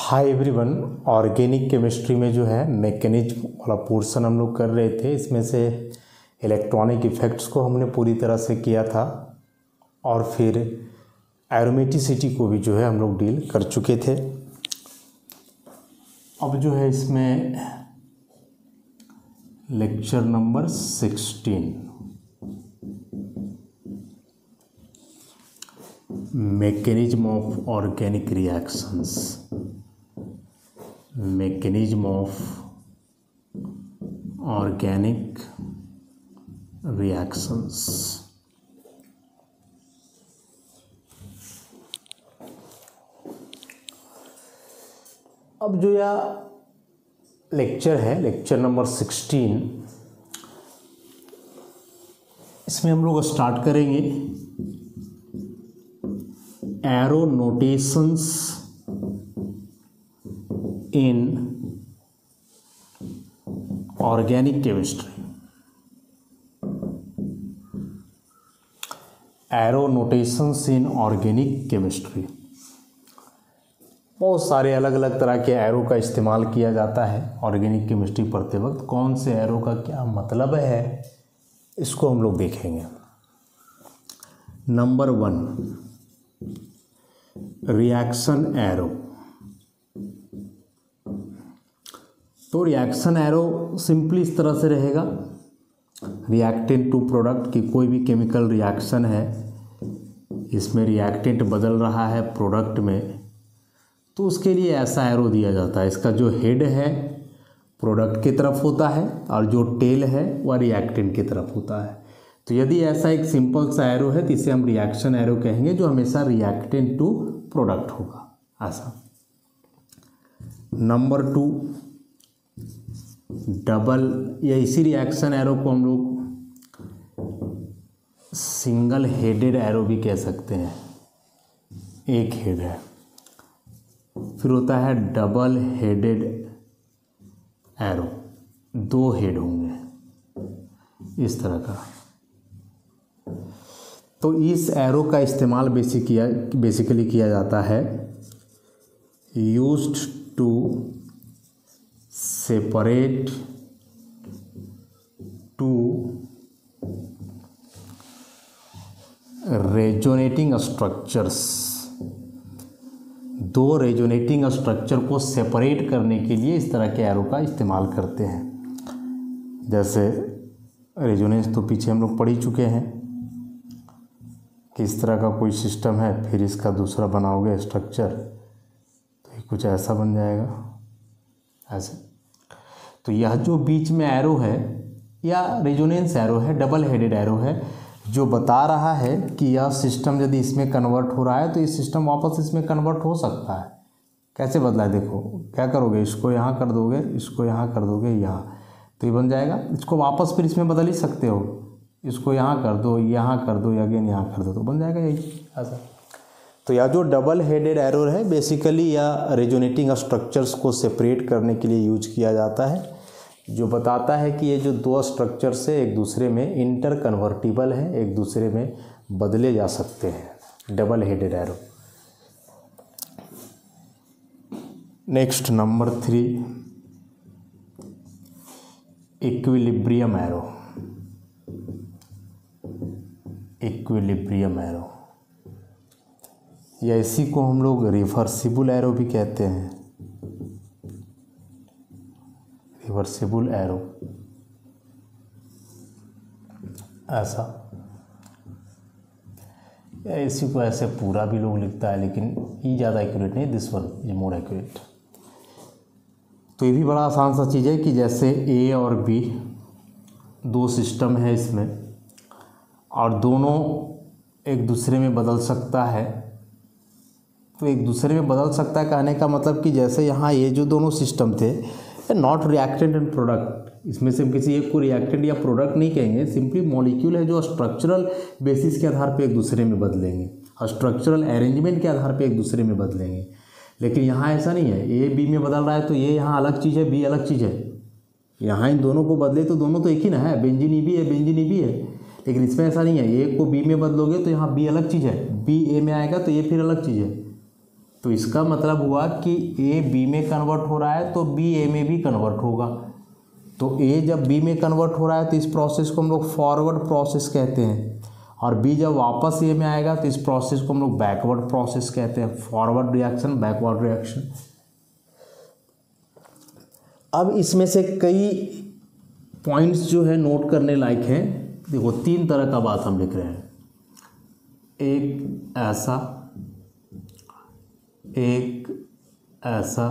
Hi everyone, organic chemistry में जो है मैकेनिज्म वाला पोर्शन हम लोग कर रहे थे। इसमें से इलेक्ट्रॉनिक इफ़ेक्ट्स को हमने पूरी तरह से किया था और फिर एरोमेटिसिटी को भी जो है हम लोग डील कर चुके थे। अब जो है इसमें lecture number 16 mechanism of organic reactions, mechanism of organic reactions. अब जो यह लेक्चर है, लेक्चर नंबर 16, इसमें हम लोग स्टार्ट करेंगे arrow notations in organic chemistry. Arrow notations in organic chemistry, बहुत सारे अलग अलग तरह के एरो का इस्तेमाल किया जाता है ऑर्गेनिक केमिस्ट्री पढ़ते वक्त। कौन से एरो का क्या मतलब है इसको हम लोग देखेंगे। Number 1, reaction arrow. तो रिएक्शन एरो सिंपली इस तरह से रहेगा, रिएक्टेंट टू प्रोडक्ट की कोई भी केमिकल रिएक्शन है, इसमें रिएक्टेंट बदल रहा है प्रोडक्ट में, तो उसके लिए ऐसा एरो दिया जाता है। इसका जो हेड है प्रोडक्ट की तरफ होता है और जो टेल है वह रिएक्टेंट की तरफ होता है। तो यदि ऐसा एक सिंपल सा एरो है तो इसे हम रिएक्शन एरो कहेंगे, जो हमेशा रिएक्टेंट टू प्रोडक्ट होगा ऐसा। नंबर 2, डबल, या इसी रिएक्शन एरो को हम लोग सिंगल हेडेड एरो भी कह सकते हैं। एक हेड है, फिर होता है डबल हेडेड एरो, 2 हेड होंगे इस तरह का। तो इस एरो का इस्तेमाल बेसिकली किया जाता है used to separate 2 resonating structures. 2 resonating structure को सेपरेट करने के लिए इस तरह के एरो का इस्तेमाल करते हैं। जैसे रेजोनेंस तो पीछे हम लोग पढ़ ही चुके हैं कि इस तरह का कोई सिस्टम है, फिर इसका दूसरा बनाओगे स्ट्रक्चर तो ये कुछ ऐसा बन जाएगा ऐसे। तो यह जो बीच में एरो है या रेजोनेंस एरो है, डबल हेडेड एरो है, जो बता रहा है कि यह सिस्टम यदि इसमें कन्वर्ट हो रहा है तो ये सिस्टम वापस इसमें कन्वर्ट हो सकता है। कैसे बदला है देखो, क्या करोगे, इसको यहाँ कर दोगे, इसको यहाँ कर दोगे, यहाँ, तो ये बन जाएगा। इसको वापस फिर इसमें बदल ही सकते हो, इसको यहाँ कर दो, यहाँ कर दो, या अगेन यहाँ कर दो, तो बन जाएगा यही ऐसा। तो यह जो डबल हेडेड एरो है बेसिकली यह रेजोनेटिंग स्ट्रक्चर्स को सेपरेट करने के लिए यूज किया जाता है, जो बताता है कि ये जो 2 स्ट्रक्चर्स है एक दूसरे में इंटर कन्वर्टिबल है, एक दूसरे में बदले जा सकते हैं। Double headed arrow. Next number 3, equilibrium arrow. Equilibrium arrow, या इसी को हम लोग रिवर्सिबल एरो भी कहते हैं। रिवर्सिबल एरो ऐसा, या इसी को ऐसे पूरा भी लोग लिखता है, लेकिन ये ज़्यादा एक्यूरेट नहीं, this one is more accurate. तो ये भी बड़ा आसान सा चीज़ है कि जैसे ए और बी 2 सिस्टम है इसमें, और दोनों एक दूसरे में बदल सकता है। तो एक दूसरे में बदल सकता है कहने का मतलब कि जैसे यहाँ ये जो दोनों सिस्टम थे, नॉट रिएक्टेंट एंड प्रोडक्ट, इसमें से हम किसी एक को रिएक्टेंट या प्रोडक्ट नहीं कहेंगे, सिंपली मॉलिक्यूल है जो स्ट्रक्चरल बेसिस के आधार पे एक दूसरे में बदलेंगे, स्ट्रक्चरल अरेंजमेंट के आधार पे एक दूसरे में बदलेंगे। लेकिन यहाँ ऐसा नहीं है, ए बी में बदल रहा है तो ये यहाँ अलग चीज़ है, बी अलग चीज़ है। यहाँ इन दोनों को बदले तो दोनों तो एक ही ना है, बेंजीन ई बी है, बेंजीन ई बी है। लेकिन इसमें ऐसा नहीं है, ए को बी में बदलोगे तो यहाँ बी अलग चीज़ है, बी ए में आएगा तो ये फिर अलग चीज़ है। तो इसका मतलब हुआ कि ए बी में कन्वर्ट हो रहा है तो बी ए में भी कन्वर्ट होगा। तो ए जब बी में कन्वर्ट हो रहा है तो इस प्रोसेस को हम लोग फॉरवर्ड प्रोसेस कहते हैं, और बी जब वापस ए में आएगा तो इस प्रोसेस को हम लोग बैकवर्ड प्रोसेस कहते हैं। Forward reaction, backward reaction. अब इसमें से कई पॉइंट्स जो है नोट करने लायक हैं। देखो 3 तरह का बात हम लिख रहे हैं, एक ऐसा, एक ऐसा,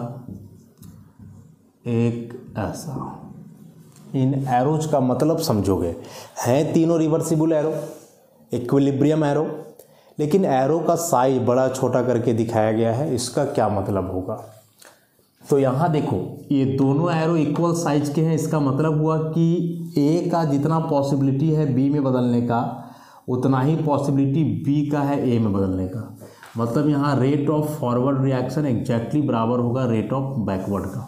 एक ऐसा। इन एरोज का मतलब समझोगे, हैं तीनों रिवर्सिबल एरो, इक्विलिब्रियम एरो, लेकिन एरो का साइज बड़ा छोटा करके दिखाया गया है। इसका क्या मतलब होगा? तो यहाँ देखो, ये दोनों एरो इक्वल साइज के हैं। इसका मतलब हुआ कि ए का जितना पॉसिबिलिटी है बी में बदलने का, उतना ही पॉसिबिलिटी बी का है ए में बदलने का। मतलब यहाँ rate of forward reaction exactly बराबर होगा रेट ऑफ बैकवर्ड का,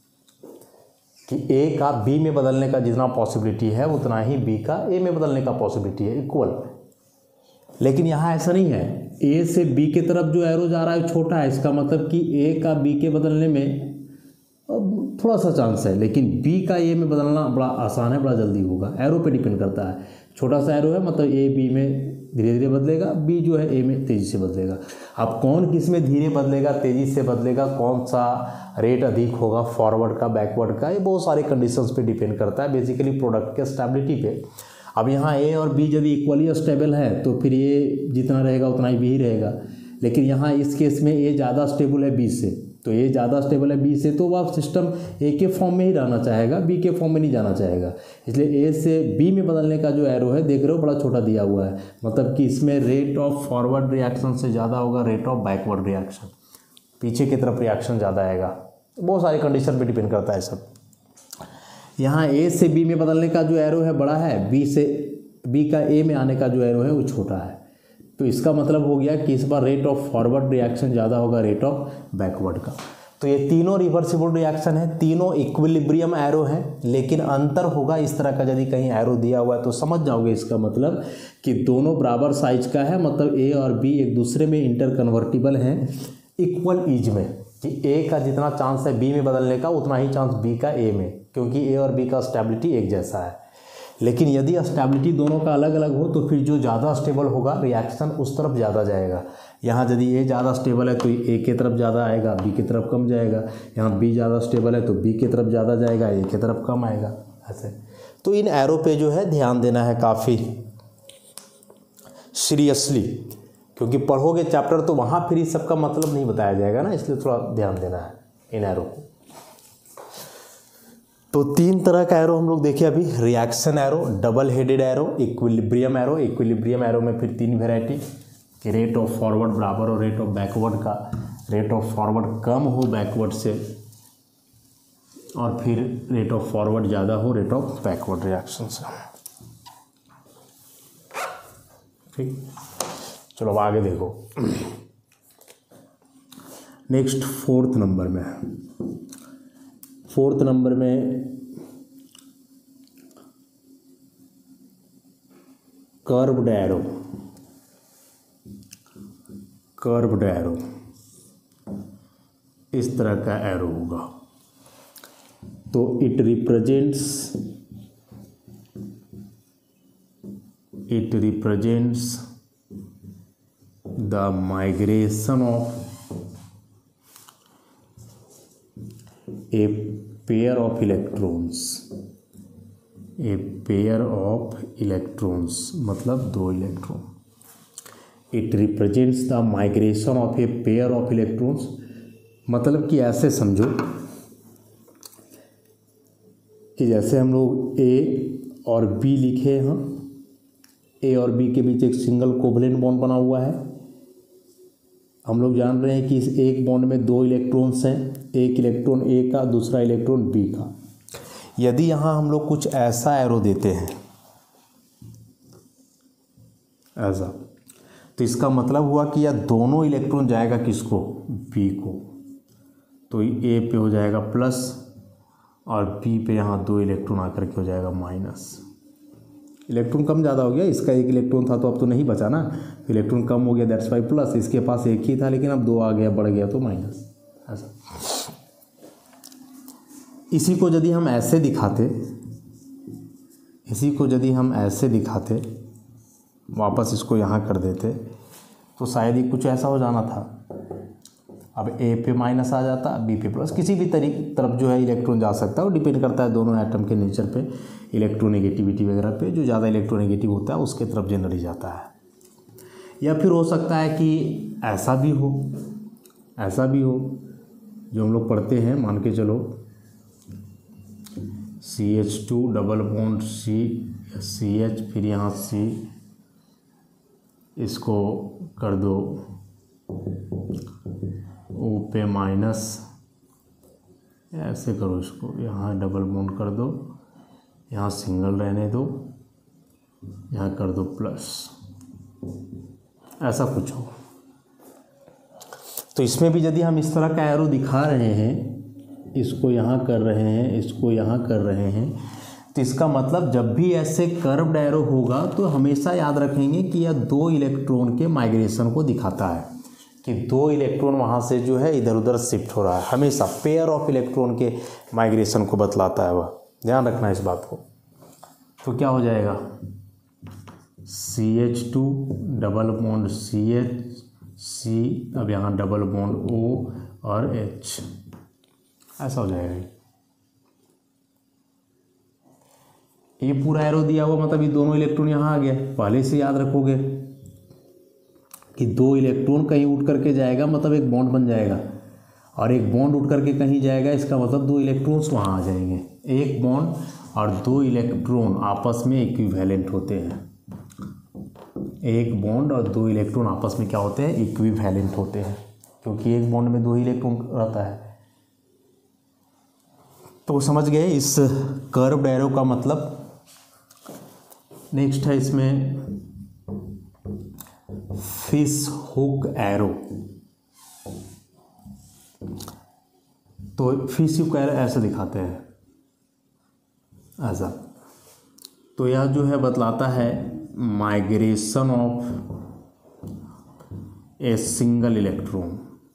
कि ए का बी में बदलने का जितना पॉसिबिलिटी है उतना ही बी का ए में बदलने का पॉसिबिलिटी है, इक्वल। लेकिन यहाँ ऐसा नहीं है, ए से बी की तरफ जो एरो जा रहा है छोटा है। इसका मतलब कि ए का बी के बदलने में थोड़ा सा चांस है, लेकिन बी का ए में बदलना बड़ा आसान है, बड़ा जल्दी होगा। एरो पे डिपेंड करता है, छोटा सा एरो है मतलब ए बी में धीरे धीरे बदलेगा, बी जो है ए में तेज़ी से बदलेगा। अब कौन किस में धीरे बदलेगा, तेज़ी से बदलेगा, कौन सा रेट अधिक होगा, फॉरवर्ड का, बैकवर्ड का, ये बहुत सारे कंडीशंस पे डिपेंड करता है, बेसिकली प्रोडक्ट के स्टेबिलिटी पे। अब यहाँ ए और बी यदि इक्वली स्टेबल है तो फिर ए जितना रहेगा उतना ही बी ही रहेगा। लेकिन यहाँ इस केस में ए ज़्यादा स्टेबल है बी से, तो ए ज़्यादा स्टेबल है बी से, तो वह सिस्टम ए के फॉर्म में ही रहना चाहेगा, बी के फॉर्म में नहीं जाना चाहेगा। इसलिए ए से बी में बदलने का जो एरो है, देख रहे हो बड़ा छोटा दिया हुआ है, मतलब कि इसमें रेट ऑफ फॉरवर्ड रिएक्शन से ज़्यादा होगा रेट ऑफ बैकवर्ड रिएक्शन, पीछे की तरफ रिएक्शन ज़्यादा आएगा। बहुत सारे कंडीशन पर डिपेंड करता है सब। यहाँ ए से बी में बदलने का जो एरो है बड़ा है, बी से बी का ए में आने का जो एरो है वो छोटा है। तो इसका मतलब हो गया कि इस बार रेट ऑफ फॉरवर्ड रिएक्शन ज़्यादा होगा रेट ऑफ बैकवर्ड का। तो ये तीनों रिवर्सिबल रिएक्शन है, तीनों इक्विलिब्रियम एरो हैं, लेकिन अंतर होगा इस तरह का। यदि कहीं एरो दिया हुआ है तो समझ जाओगे इसका मतलब कि दोनों बराबर साइज का है, मतलब ए और बी एक दूसरे में इंटर कन्वर्टिबल हैं इक्वल ईज में, कि ए का जितना चांस है बी में बदलने का उतना ही चांस बी का ए में, क्योंकि ए और बी का स्टेबिलिटी एक जैसा है। लेकिन यदि स्टेबिलिटी दोनों का अलग अलग हो तो फिर जो ज़्यादा स्टेबल होगा रिएक्शन उस तरफ ज़्यादा जाएगा। यहाँ यदि ए ज़्यादा स्टेबल है तो ए की तरफ ज़्यादा आएगा, बी की तरफ कम जाएगा। यहाँ बी ज़्यादा स्टेबल है तो बी की तरफ ज़्यादा जाएगा, ए की तरफ कम आएगा, ऐसे। तो इन एरो पे जो है ध्यान देना है काफ़ी सीरियसली, क्योंकि पढ़ोगे चैप्टर तो वहाँ फिर इस सब का मतलब नहीं बताया जाएगा ना, इसलिए थोड़ा ध्यान देना है इन एरो को। तो 3 तरह का एरो हम लोग देखे अभी, reaction arrow, double headed arrow, equilibrium arrow. Equilibrium arrow में फिर 3 वेराइटी, कि रेट ऑफ फॉरवर्ड बराबर और रेट ऑफ बैकवर्ड का, रेट ऑफ फॉरवर्ड कम हो बैकवर्ड से, और फिर रेट ऑफ फॉरवर्ड ज़्यादा हो रेट ऑफ बैकवर्ड रिएक्शन से। ठीक, चलो अब आगे देखो। नेक्स्ट 4th नंबर में, 4th नंबर में कर्व्ड एरो, कर्व्ड एरो इस तरह का एरो होगा। तो it represents the migration of a pair of electrons, a pair of electrons मतलब 2 electron. It represents the migration of a pair of electrons, मतलब कि ऐसे समझो कि जैसे हम लोग A और B लिखे हैं, A और B के बीच एक सिंगल कोवलेंट बॉन्ड बना हुआ है। हम लोग जान रहे हैं कि इस एक बॉन्ड में 2 इलेक्ट्रॉन्स हैं, एक इलेक्ट्रॉन ए का, दूसरा इलेक्ट्रॉन बी का। यदि यहाँ हम लोग कुछ ऐसा एरो देते हैं, ऐसा, तो इसका मतलब हुआ कि यह दोनों इलेक्ट्रॉन जाएगा किसको, बी को। तो ए पे हो जाएगा प्लस और बी पे यहाँ 2 इलेक्ट्रॉन आकर के हो जाएगा माइनस। इलेक्ट्रॉन कम ज़्यादा हो गया, इसका एक इलेक्ट्रॉन था तो अब तो नहीं बचा ना, तो इलेक्ट्रॉन कम हो गया, दैट्स वाई प्लस, इसके पास एक ही था लेकिन अब 2 आ गया, बढ़ गया तो माइनस। ऐसा इसी को यदि हम ऐसे दिखाते, वापस इसको यहाँ कर देते तो शायद ही कुछ ऐसा हो जाना था। अब ए पे माइनस आ जाता, बी पे प्लस, किसी भी तरफ जो है इलेक्ट्रॉन जा सकता है, वो डिपेंड करता है दोनों एटम के नेचर पे, इलेक्ट्रोनेगेटिविटी वगैरह पे। जो ज़्यादा इलेक्ट्रोनेगेटिव होता है उसके तरफ जनरली जाता है। या फिर हो सकता है कि ऐसा भी हो जो हम लोग पढ़ते हैं, मान के चलो CH2 डबल बॉन्ड CH, फिर यहाँ C, इसको कर दो O पे माइनस, ऐसे करो इसको, यहाँ डबल बॉन्ड कर दो, यहाँ सिंगल रहने दो, यहाँ कर दो प्लस, ऐसा कुछ हो। तो इसमें भी यदि हम इस तरह का एरो दिखा रहे हैं, इसको यहाँ कर रहे हैं, इसको यहाँ कर रहे हैं, तो इसका मतलब जब भी ऐसे कर्व्ड एरो होगा तो हमेशा याद रखेंगे कि यह 2 इलेक्ट्रॉन के माइग्रेशन को दिखाता है, कि 2 इलेक्ट्रॉन वहाँ से जो है इधर उधर शिफ्ट हो रहा है, हमेशा पेयर ऑफ इलेक्ट्रॉन के माइग्रेशन को बतलाता है वह, ध्यान रखना इस बात को। तो क्या हो जाएगा, CH2 double bond CH C, अब यहाँ डबल बॉन्ड O और H, ऐसा हो जाएगा। ये पूरा एरो दिया हुआ मतलब ये दोनों इलेक्ट्रॉन यहाँ आ गया। पहले से याद रखोगे कि 2 इलेक्ट्रॉन कहीं उठ करके जाएगा मतलब एक बॉन्ड बन जाएगा, और एक बॉन्ड उठ करके कहीं जाएगा, इसका मतलब 2 इलेक्ट्रॉन्स वहाँ आ जाएंगे। एक बॉन्ड और 2 इलेक्ट्रॉन आपस में इक्विवेलेंट होते हैं। एक बॉन्ड और 2 इलेक्ट्रॉन आपस में क्या होते हैं, इक्विवेलेंट होते हैं, क्योंकि एक बॉन्ड में 2 ही इलेक्ट्रॉन रहता है। तो समझ गए इस कर्व्ड एरो का मतलब। नेक्स्ट है इसमें फिश हुक एरो। तो फिश हुक एरो ऐसे दिखाते हैं, ऐसा। तो यह जो है बतलाता है migration of a single electron,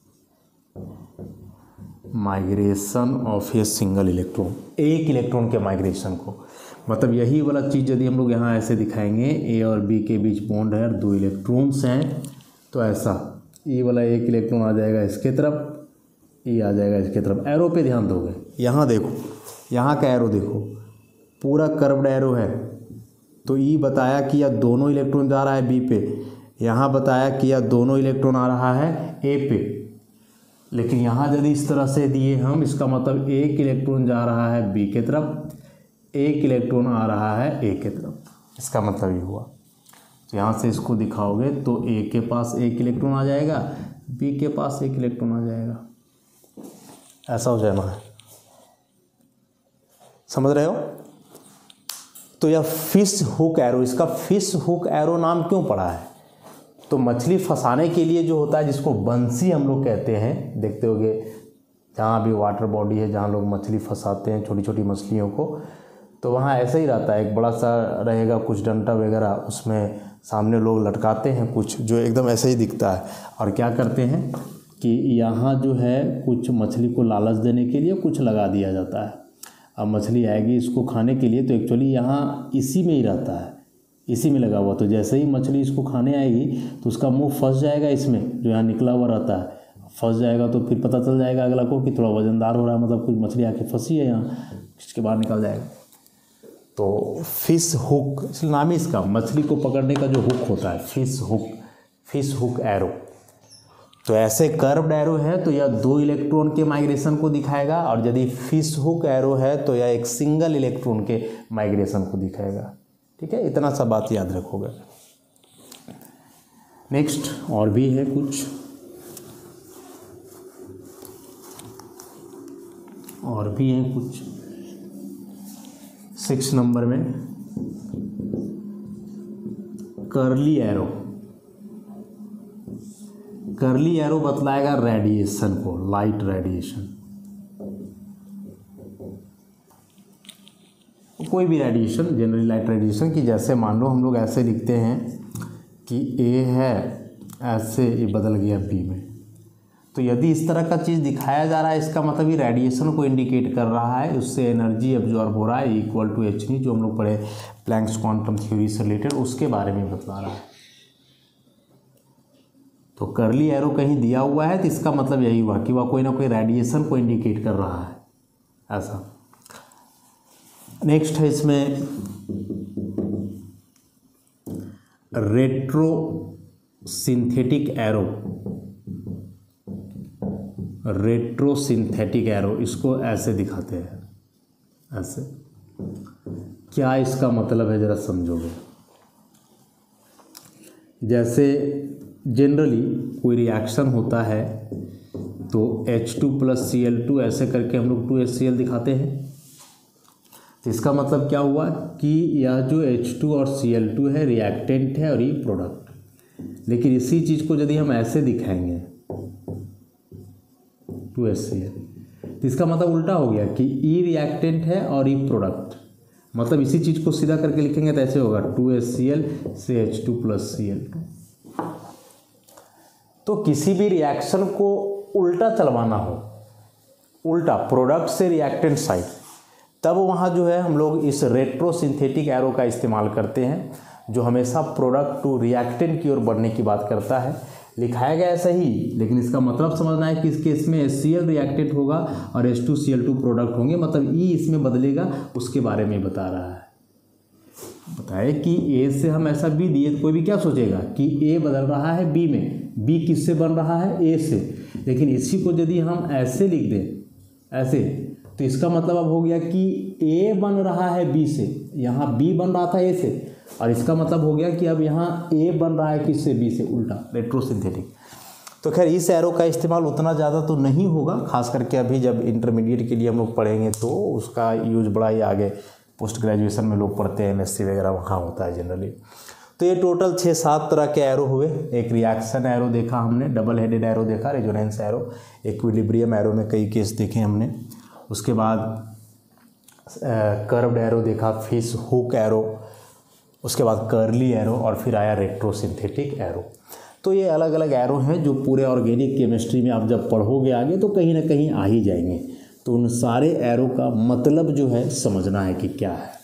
migration of a single electron, एक इलेक्ट्रॉन के माइग्रेशन को। मतलब यही वाला चीज़ यदि हम लोग यहाँ ऐसे दिखाएंगे, ए और बी के बीच बॉन्ड है और 2 इलेक्ट्रॉन्स हैं, तो ऐसा ये वाला एक इलेक्ट्रॉन आ जाएगा इसके तरफ, ये आ जाएगा इसके तरफ। एरो पे ध्यान दोगे, यहाँ देखो, यहाँ का एरो देखो, पूरा कर्व्ड एरो है। तो ये बताया कि यह दोनों इलेक्ट्रॉन जा रहा है बी पे, यहाँ बताया कि यह दोनों इलेक्ट्रॉन आ रहा है ए पे। लेकिन यहाँ यदि इस तरह से दिए हम, इसका मतलब एक इलेक्ट्रॉन जा रहा है बी के तरफ, एक इलेक्ट्रॉन आ रहा है ए के तरफ, इसका मतलब ये हुआ। तो यहाँ से इसको दिखाओगे तो ए के पास एक इलेक्ट्रॉन आ जाएगा, बी के पास एक इलेक्ट्रॉन आ जाएगा, ऐसा हो जाना है। समझ रहे हो? तो यह फिश हुक एरो, इसका फिश हुक एरो नाम क्यों पड़ा है? तो मछली फंसाने के लिए जो होता है, जिसको बंसी हम लोग कहते हैं, देखते होगे जहाँ भी वाटर बॉडी है जहाँ लोग मछली फंसाते हैं छोटी छोटी मछलियों को, तो वहाँ ऐसे ही रहता है, एक बड़ा सा रहेगा कुछ डंटा वगैरह, उसमें सामने लोग लटकाते हैं कुछ जो एकदम ऐसे ही दिखता है, और क्या करते हैं कि यहाँ जो है कुछ मछली को लालच देने के लिए कुछ लगा दिया जाता है। अब मछली आएगी इसको खाने के लिए, तो एक्चुअली यहाँ इसी में ही रहता है, इसी में लगा हुआ। तो जैसे ही मछली इसको खाने आएगी तो उसका मुंह फंस जाएगा इसमें, जो यहाँ निकला हुआ रहता है, फंस जाएगा। तो फिर पता चल जाएगा अगला को कि थोड़ा वजनदार हो रहा है, मतलब कुछ मछली आके फंसी है यहाँ, इसके बाहर निकल जाएगा। तो फिश हुक, इसलिए नाम ही इसका, मछली को पकड़ने का जो हुक होता है, fish hook, fish hook arrow. तो ऐसे कर्व्ड एरो है तो यह 2 इलेक्ट्रॉन के माइग्रेशन को दिखाएगा, और यदि फिश हुक एरो है तो यह एक सिंगल इलेक्ट्रॉन के माइग्रेशन को दिखाएगा। ठीक है, इतना सा बात याद रखोगे। नेक्स्ट और भी है कुछ, और भी हैं कुछ 6 नंबर में कर्ली एरो। कर्ली एरो बतलाएगा रेडिएशन को, लाइट रेडिएशन। कोई भी रेडिएशन, जनरली लाइट रेडिएशन की, जैसे मान लो हम लोग ऐसे लिखते हैं कि ए है, ऐसे ये बदल गया बी में, तो यदि इस तरह का चीज़ दिखाया जा रहा है, इसका मतलब ये रेडिएशन को इंडिकेट कर रहा है, उससे एनर्जी एब्जॉर्ब हो रहा है इक्वल टू एच नी, जो हम लोग पढ़े प्लैंक्स क्वांटम थ्योरी से रिलेटेड, उसके बारे में बतला रहा है। तो कर्ली एरो कहीं दिया हुआ है तो इसका मतलब यही हुआ कि वह कोई ना कोई रेडिएशन को इंडिकेट कर रहा है, ऐसा। नेक्स्ट है इसमें retrosynthetic arrow. Retrosynthetic arrow, इसको ऐसे दिखाते हैं, ऐसे। क्या इसका मतलब है, जरा समझोगे। जैसे जनरली कोई रिएक्शन होता है तो H2 + Cl2 ऐसे करके हम लोग 2HCl दिखाते हैं। तो इसका मतलब क्या हुआ कि यह जो H2 और Cl2 है रिएक्टेंट है और ये प्रोडक्ट। लेकिन इसी चीज़ को यदि हम ऐसे दिखाएंगे 2HCl, तो इसका मतलब उल्टा हो गया कि E रिएक्टेंट है और E प्रोडक्ट। मतलब इसी चीज़ को सीधा करके लिखेंगे तो ऐसे होगा 2HCl से H2 + Cl2। तो किसी भी रिएक्शन को उल्टा चलवाना हो, उल्टा प्रोडक्ट से रिएक्टेंट साइड, तब वहाँ जो है हम लोग इस रेट्रो सिंथेटिक एरो का इस्तेमाल करते हैं, जो हमेशा प्रोडक्ट टू रिएक्टेंट की ओर बढ़ने की बात करता है। लिखाया गया है सही, लेकिन इसका मतलब समझना है कि इस केस में HCl रिएक्टेंट होगा और H2Cl2 प्रोडक्ट होंगे, मतलब E इसमें बदलेगा, उसके बारे में बता रहा है। बताए कि A से हम ऐसा B दिए तो कोई भी क्या सोचेगा कि A बदल रहा है B में, B किससे बन रहा है, A से। लेकिन इसी को यदि हम ऐसे लिख दें, ऐसे, तो इसका मतलब अब हो गया कि A बन रहा है B से, यहाँ B बन रहा था A से, और इसका मतलब हो गया कि अब यहाँ A बन रहा है किससे, B से, उल्टा, रेट्रोसिंथेटिक। तो खैर इस एरो का इस्तेमाल उतना ज़्यादा तो नहीं होगा, खास करके अभी जब इंटरमीडिएट के लिए हम लोग पढ़ेंगे तो उसका यूज बड़ा ही आगे पोस्ट ग्रेजुएशन में लोग पढ़ते हैं, MSc वगैरह वहाँ होता है जनरली। तो ये टोटल 6-7 तरह के एरो हुए। एक रिएक्शन एरो देखा हमने, डबल हेडेड एरो देखा, रेजोनेंस एरो, इक्विलिब्रियम एरो में कई केस देखे हमने। उसके बाद कर्व्ड एरो देखा, फिश हुक एरो, उसके बाद कर्ली एरो, और फिर आया रेट्रोसिंथेटिक एरो। तो ये अलग अलग एरो हैं जो पूरे ऑर्गेनिक केमिस्ट्री में आप जब पढ़ोगे आगे तो कहीं ना कहीं आ ही जाएंगे। तो उन सारे एरो का मतलब जो है समझना है कि क्या है।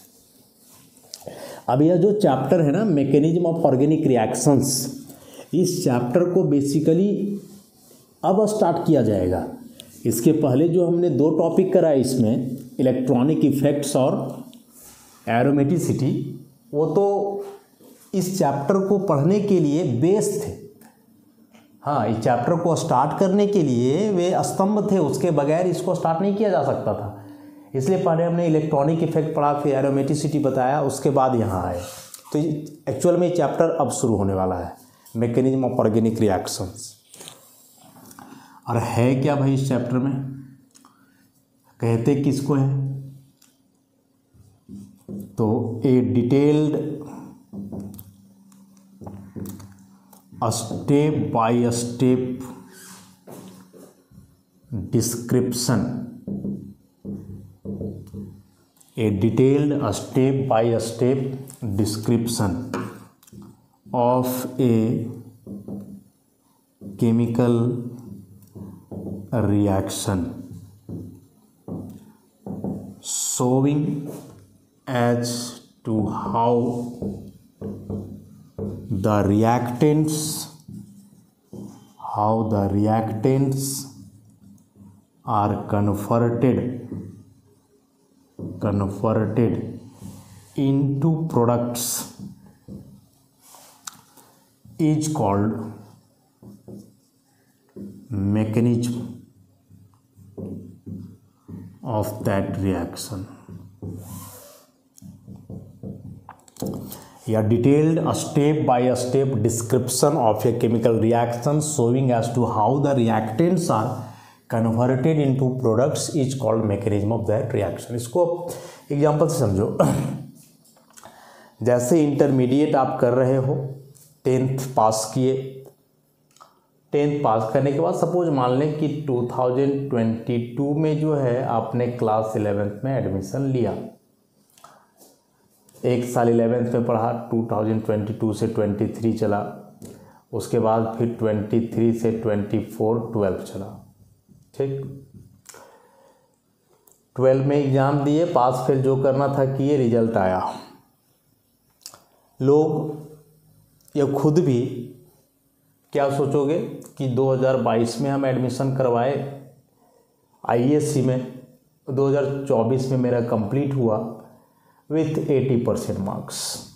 अब यह जो चैप्टर है ना, मैकेनिज्म ऑफ ऑर्गेनिक रिएक्शंस, इस चैप्टर को बेसिकली अब स्टार्ट किया जाएगा। इसके पहले जो हमने 2 टॉपिक कराए इसमें, इलेक्ट्रॉनिक इफेक्ट्स और एरोमेटिसिटी, वो तो इस चैप्टर को पढ़ने के लिए बेस थे। हाँ, इस चैप्टर को स्टार्ट करने के लिए वे स्तंभ थे, उसके बगैर इसको स्टार्ट नहीं किया जा सकता था। इसलिए पहले हमने इलेक्ट्रॉनिक इफेक्ट पढ़ा, फिर एरोमेटिसिटी बताया, उसके बाद यहाँ आए। तो एक्चुअल में ये चैप्टर अब शुरू होने वाला है, मैकेनिज्म ऑफ ऑर्गेनिक रिएक्शंस। और है क्या भाई इस चैप्टर में, कहते किसको है, तो a detailed step by step description, a detailed step by step description of a chemical reaction showing as to how the reactants are converted into products is called mechanism of that reaction. A detailed step by step description of a chemical reaction showing as to how the reactants are converted into products is called mechanism of that reaction. इसको example से समझो। जैसे intermediate आप कर रहे हो, 10th पास किए, 10th पास करने के बाद सपोज मान लें कि 2022 में जो है आपने क्लास 11th में एडमिशन लिया, एक साल 11th में पढ़ा, 2022 से 23 चला, उसके बाद फिर 23 से 24 12 चला। ठीक, 12 में एग्ज़ाम दिए, पास फेल जो करना था किए, रिजल्ट आया। लोग या खुद भी क्या सोचोगे कि 2022 में हम एडमिशन करवाए ISC में, 2024 में मेरा कंप्लीट हुआ with 80% marks.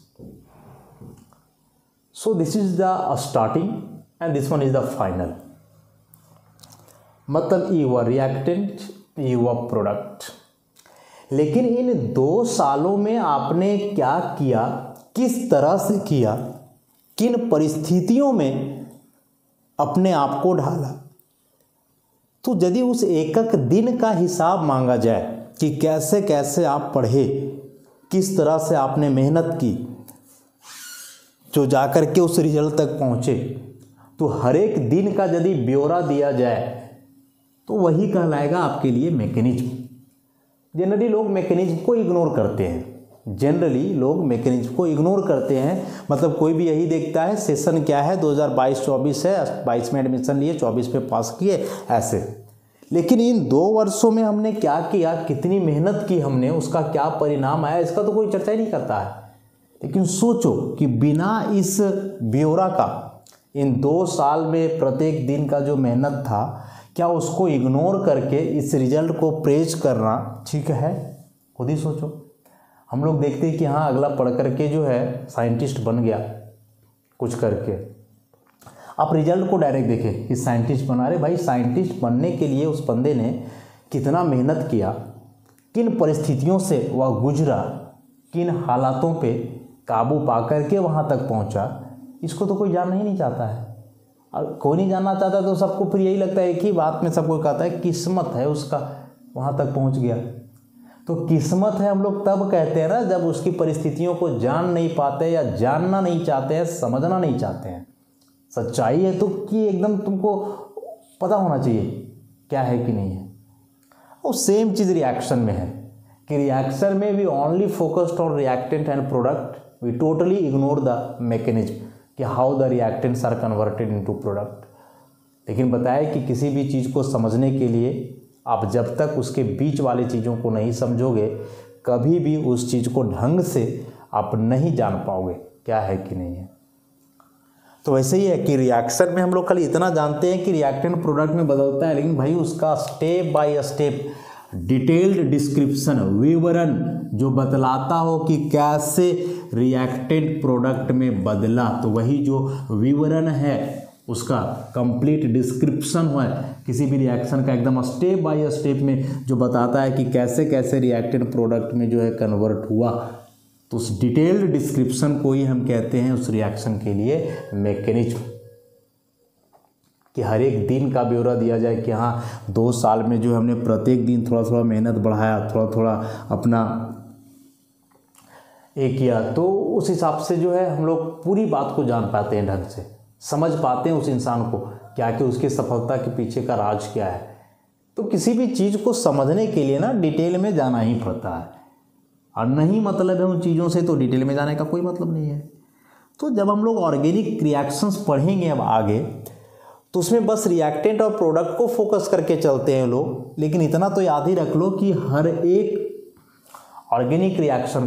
So this is the starting and this one is the final. मतलब you are reactant, you are product. लेकिन इन 2 सालों में आपने क्या किया, किस तरह से किया, किन परिस्थितियों में अपने आप को ढाला। तो यदि उस एक दिन का हिसाब मांगा जाए कि कैसे कैसे आप पढ़े, किस तरह से आपने मेहनत की जो जाकर के उस रिजल्ट तक पहुँचे, तो हर एक दिन का यदि ब्यौरा दिया जाए तो वही कहलाएगा आपके लिए मैकेनिज्म। जनरली लोग मैकेनिज्म को इग्नोर करते हैं, मतलब कोई भी यही देखता है सेशन क्या है, 2022-24 है, 22 में एडमिशन लिए, 24 में पास किए, ऐसे। लेकिन इन 2 वर्षों में हमने क्या किया, कितनी मेहनत की हमने, उसका क्या परिणाम आया, इसका तो कोई चर्चा ही नहीं करता है। लेकिन सोचो कि बिना इस ब्यौरा का, इन 2 साल में प्रत्येक दिन का जो मेहनत था, क्या उसको इग्नोर करके इस रिजल्ट को प्रेज करना ठीक है? खुद ही सोचो। हम लोग देखते हैं कि हाँ अगला पढ़ करके जो है साइंटिस्ट बन गया कुछ करके, आप रिजल्ट को डायरेक्ट देखें कि साइंटिस्ट बना रहे। भाई साइंटिस्ट बनने के लिए उस बंदे ने कितना मेहनत किया, किन परिस्थितियों से वह गुजरा, किन हालातों पे काबू पा करके वहाँ तक पहुँचा, इसको तो कोई जानना ही नहीं चाहता है। और कोई नहीं जानना चाहता तो सबको फिर यही लगता है, एक ही बात में सबको कहता है किस्मत है उसका, वहाँ तक पहुँच गया। तो किस्मत है हम लोग तब कहते हैं ना जब उसकी परिस्थितियों को जान नहीं पाते, या जानना नहीं चाहते हैं, समझना नहीं चाहते हैं। सच्चाई है तो कि एकदम तुमको पता होना चाहिए क्या है कि नहीं है। और सेम चीज़ रिएक्शन में है कि रिएक्शन में we only focused on reactant and product, we totally ignore the mechanism कि how the reactants are converted into product. लेकिन बताया कि किसी भी चीज़ को समझने के लिए आप जब तक उसके बीच वाली चीज़ों को नहीं समझोगे, कभी भी उस चीज़ को ढंग से आप नहीं जान पाओगे क्या है कि नहीं है। तो वैसे ही है कि रिएक्शन में हम लोग खाली इतना जानते हैं कि रिएक्टेंट प्रोडक्ट में बदलता है, लेकिन भाई उसका step by step detailed description, विवरण जो बतलाता हो कि कैसे रिएक्टेंट प्रोडक्ट में बदला, तो वही जो विवरण है उसका कंप्लीट डिस्क्रिप्शन हुआ है किसी भी रिएक्शन का, एकदम स्टेप बाय स्टेप में जो बताता है कि कैसे कैसे रिएक्टेंट प्रोडक्ट में जो है कन्वर्ट हुआ, तो उस डिटेल्ड डिस्क्रिप्शन को ही हम कहते हैं उस रिएक्शन के लिए मैकेनिज्म। कि हर एक दिन का ब्यौरा दिया जाए कि हाँ 2 साल में जो हमने प्रत्येक दिन थोड़ा थोड़ा मेहनत बढ़ाया, थोड़ा थोड़ा अपना एक किया, तो उस हिसाब से जो है हम लोग पूरी बात को जान पाते हैं, ढंग से समझ पाते हैं उस इंसान को क्या कि उसकी सफलता के पीछे का राज क्या है। तो किसी भी चीज़ को समझने के लिए ना डिटेल में जाना ही पड़ता है, और नहीं मतलब है उन चीज़ों से तो डिटेल में जाने का कोई मतलब नहीं है। तो जब हम लोग ऑर्गेनिक रिएक्शंस पढ़ेंगे अब आगे, तो उसमें बस रिएक्टेंट और प्रोडक्ट को फोकस करके चलते हैं लोग। लेकिन इतना तो याद ही रख लो कि हर एक ऑर्गेनिक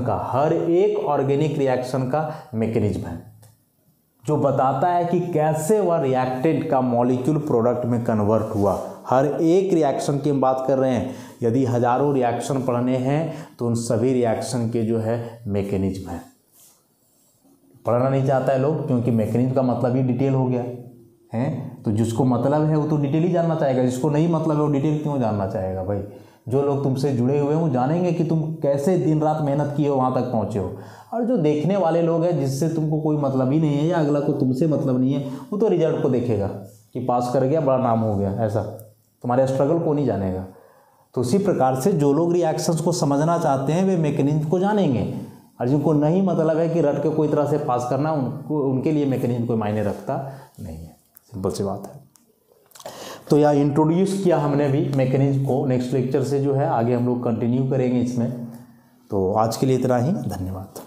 रिएक्शन का मैकेनिज्म है जो बताता है कि कैसे वह रिएक्टेंट का मॉलिक्यूल प्रोडक्ट में कन्वर्ट हुआ। हर एक रिएक्शन की हम बात कर रहे हैं, यदि हजारों रिएक्शन पढ़ने हैं तो उन सभी रिएक्शन के जो है मैकेनिज्म है। पढ़ना नहीं चाहता है लोग, क्योंकि मैकेनिज्म का मतलब ही डिटेल हो गया है। तो जिसको मतलब है वो तो डिटेल ही जानना चाहेगा, जिसको नहीं मतलब है वो डिटेल क्यों जानना चाहेगा। भाई जो लोग तुमसे जुड़े हुए हैं वो जानेंगे कि तुम कैसे दिन रात मेहनत किए हो, वहाँ तक पहुँचे हो। और जो देखने वाले लोग हैं जिससे तुमको कोई मतलब ही नहीं है, या अगला को तुमसे मतलब नहीं है, वो तो रिजल्ट को देखेगा कि पास कर गया, बड़ा नाम हो गया, ऐसा तुम्हारे स्ट्रगल को नहीं जानेगा। तो उसी प्रकार से जो लोग रिएक्शंस को समझना चाहते हैं वे मैकेनिज्म को जानेंगे, और जिनको नहीं मतलब है कि रट के कोई तरह से पास करना, उनके लिए मैकेनिज्म कोई मायने रखता नहीं है। सिंपल सी बात है। तो यह इंट्रोड्यूस किया हमने भी मैकेनिज्म को। नेक्स्ट लेक्चर से जो है आगे हम लोग कंटिन्यू करेंगे इसमें। तो आज के लिए इतना ही, धन्यवाद।